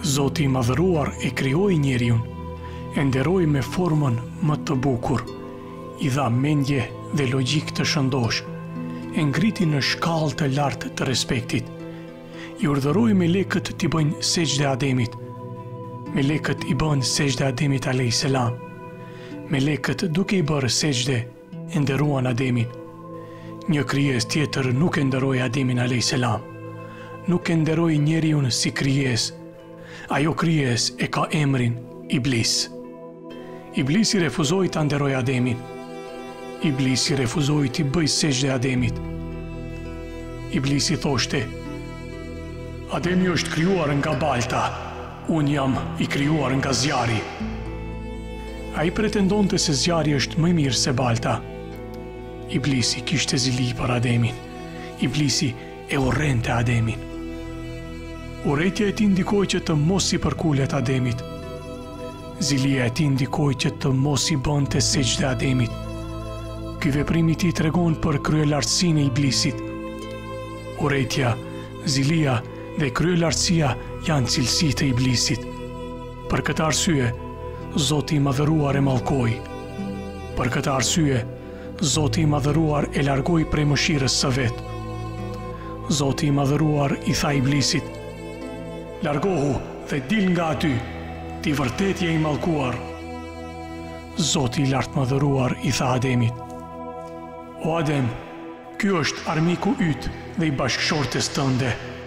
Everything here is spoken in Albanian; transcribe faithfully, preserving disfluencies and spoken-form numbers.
Zoti i madhëruar e krijoi njeriun, e nderoi me formën më të bukur, i dha mendje dhe logjik të shëndosh, e ngriti në shkallë të lartë të respektit. I urdhëroi melekët t'i bëjnë sejdë Ademit. Melekët i bën sejdë Ademit alayhis salam. Melekët duke i bërë sejdë e nderuan Ademin. Një krijesë tjetër nuk e nderoi Ademin alayhis salam. Nuk e nderoi njeriun si krijesë. Ajo krijesë e ka emrin Iblis. Iblisi refuzoi ta nderojë Ademin. Iblisi refuzoi t'i bëjë sejdë Ademit. Iblisi thoshte: Ademi është krijuar nga balta, unë jam i krijuar nga zjarri. Ai pretendonte se zjarri është më mirë se balta. Iblisi kishte zili për Ademin. Iblisi e urrente Ademin. Urrëtia e tij ndikoi që të mos i përkulet Ademit. Zilia e tij ndikoi që të mos i bënte sejdë Ademit. Ky veprim i tij tregon për kryelartësinë e Iblisit. Urrëtia, zilia dhe kryelartësia janë cilësi të Iblisit. Për këtë arsye, Zoti i madhëruar e mallkoi. Për këtë arsye, Zoti i madhëruar e largoi prej mëshirës së vet. Zoti i madhëruar i tha Iblisit: Largohu dhe dil nga aty, ti vërtet je i mallkuar. Zoti i lartë madhëruar i tha Ademit: O Adem, ky është armiku yt dhe i bashkëshortes tënde.